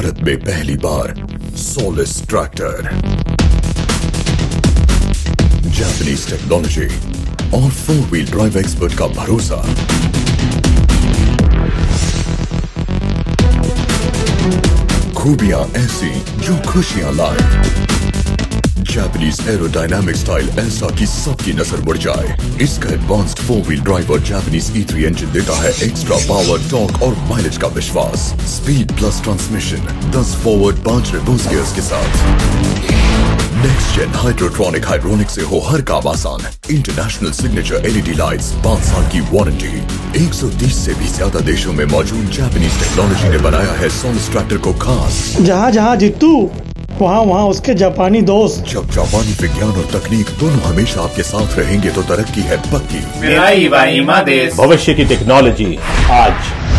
भारत में पहली बार सोलिस ट्रैक्टर, जापानीज टेक्नोलॉजी और 4 व्हील ड्राइव एक्सपर्ट का भरोसा। खूबियां ऐसी जो खुशियां लाए। जापानीज एरोडायनामिक स्टाइल ऐसा कि सबकी नजर मुड़ जाए। इसका एडवांस्ड 4 व्हील ड्राइव और जापानीज E3 इंजन देता है एक्स्ट्रा पावर, टॉर्क और माइलेज का विश्वास। Speed plus transmission, 10 forward 5 reverse gears के साथ। नेक्स्ट जेन हाइड्रोट्रॉनिक हाइड्रोनिक से हो हर काम आसान। इंटरनेशनल सिग्नेचर LED लाइट्स, 5 साल की वारंटी। 130 से भी ज्यादा देशों में मौजूद जापानीज टेक्नोलॉजी ने बनाया है सोलिस ट्रैक्टर को खास। जहाँ जहाँ जीतू वहाँ उसके जापानी दोस्त। जब जापानी विज्ञान और तकनीक दोनों हमेशा आपके साथ रहेंगे तो तरक्की है पक्की। भविष्य की टेक्नोलॉजी आज